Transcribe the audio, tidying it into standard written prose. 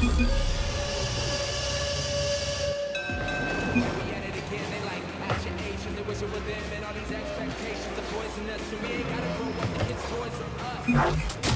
They wish it was them and all these expectations are poisonous. So we ain't gotta grow up and get toys from us.